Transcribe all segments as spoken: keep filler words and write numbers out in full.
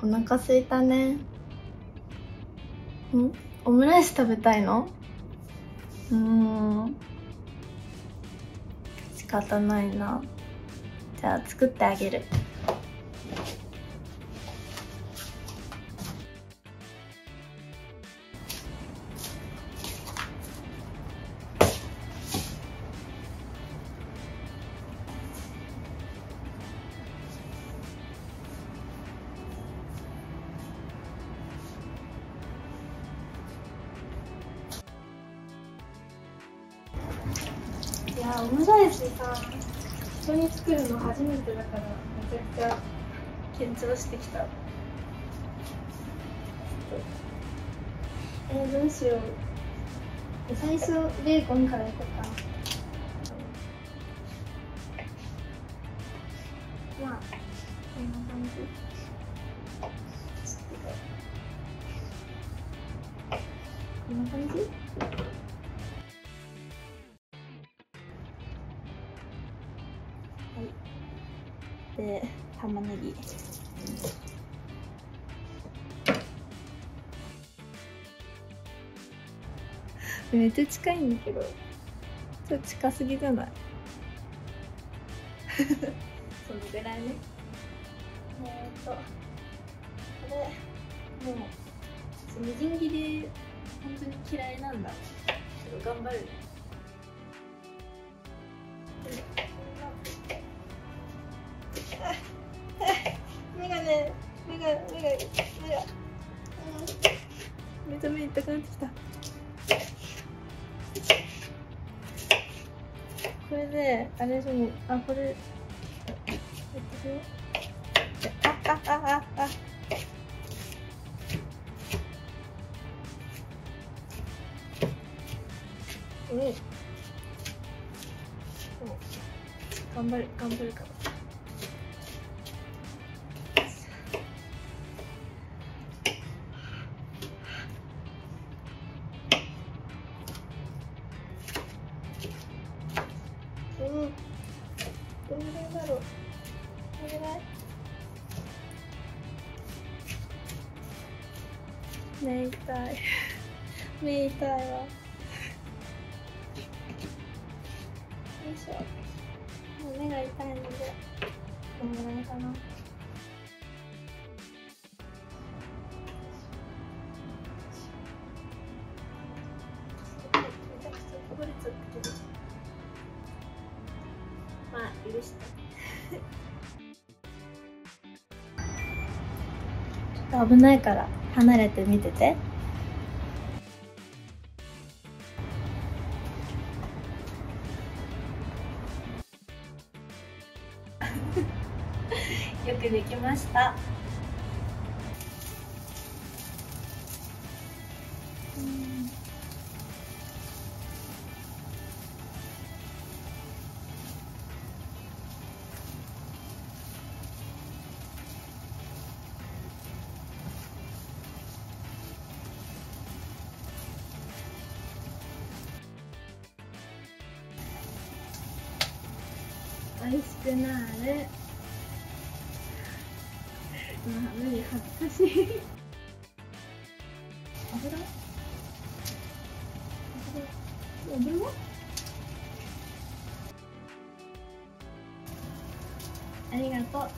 お腹すいたね。ん？オムライス食べたいの？うーん。仕方ないな。じゃあ作ってあげる。いやー、オムライスさ、人に作るの初めてだからめちゃくちゃ緊張してきた。えー、どうしよう。最初ベーコンからいこうか。まあこんな感じ。こんな感じ。で、玉ねぎ。めっちゃ近いんだけど、ちょっと近すぎじゃない？そのぐらいね。えーっと、これ、もう、みじん切り、本当に嫌いなんだ。ちょっと頑張るね。目がね、目が、目が、目が、めちゃ目痛くなってきた。これで、あれでも、あ、これ、やってくよ。あ、あ、あ、あ、あ。うん。頑張る、頑張るから。うん。どのぐらいだろう。どのぐらい？目痛い。目痛いわ。よいしょ。もう目が痛いので、このぐらいかな。めちゃくちゃこぼれちゃったけど。まあ、許して。ちょっと危ないから離れて見てて。よくできました。うん。美味しくなる。まあ、無理、恥ずかしい。油？油？油は？ありがとう。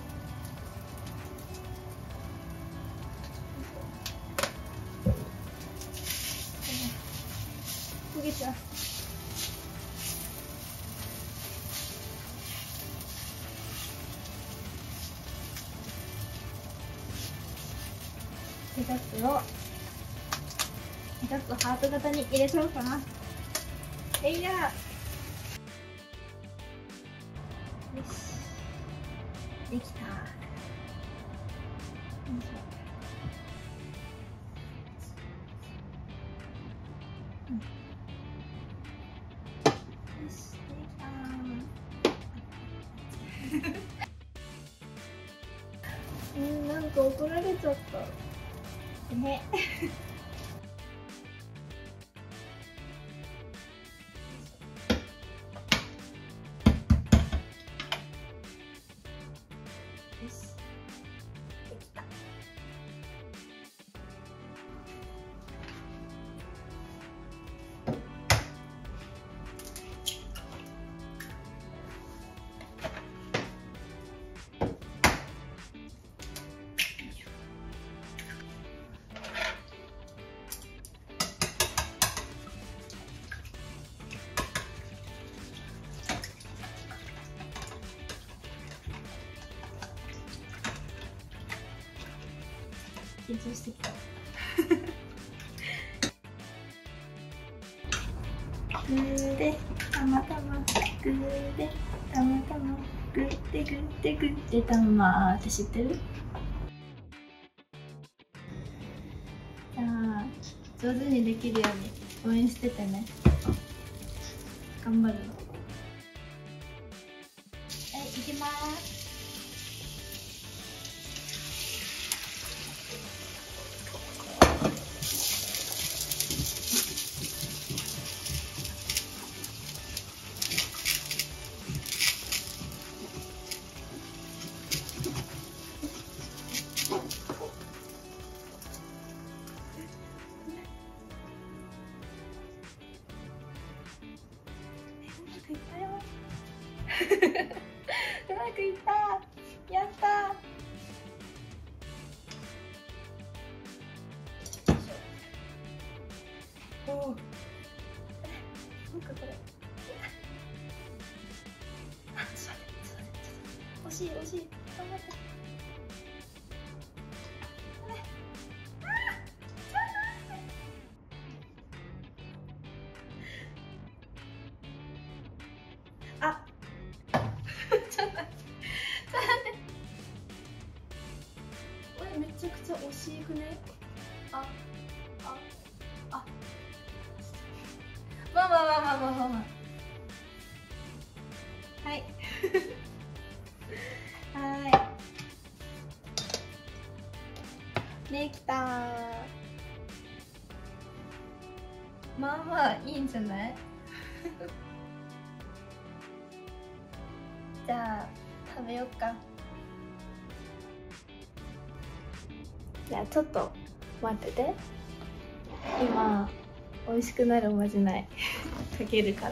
焦げちゃう。ケチャップをケチャップハート型に入れちゃおうかな。えいやー。よし、できた。よいしょ。うん、よし、できたー。うん、なんか怒られちゃったね。よし、できた。 緊張してきた。グーでたまたま、グーでたまたま、グーでグーでグーでたまって知ってる？じゃあ上手にできるように応援しててね。頑張るの。はい、行きます。うまくいった。やった。おお。なんかこれ。あ、ちょっと待って、ちょっと待って、ちょっと惜しい惜しい。頑張って。あ。ちょっと待って、ちょっと待って。これめちゃくちゃ惜しくね。あ、あ、あ。まあまあまあまあまあまあまあ。はい。はい。できたー。まあまあいいんじゃない？じゃあ食べよっか。じゃあちょっと待ってて。今美味しくなるおまじないかけるから。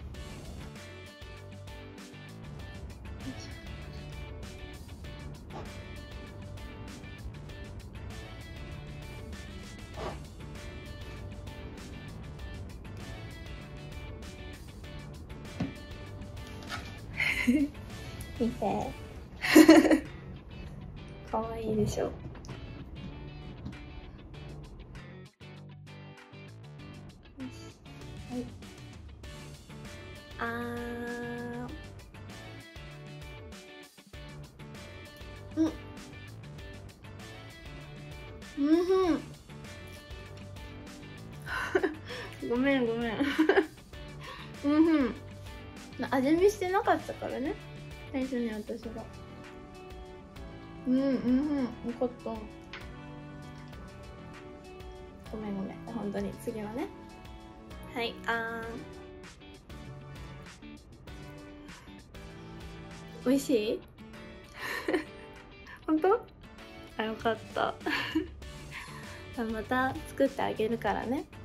見て。かわいいでしょ。よし。はい。あー。うん。うんふん。ごめんごめん。うんふん。味見してなかったからね、最初に私が。うんうんうん、よかった。ごめんごめん、本当に次はね。はい、あー。美味しい？本当？あ、よかった。また作ってあげるからね。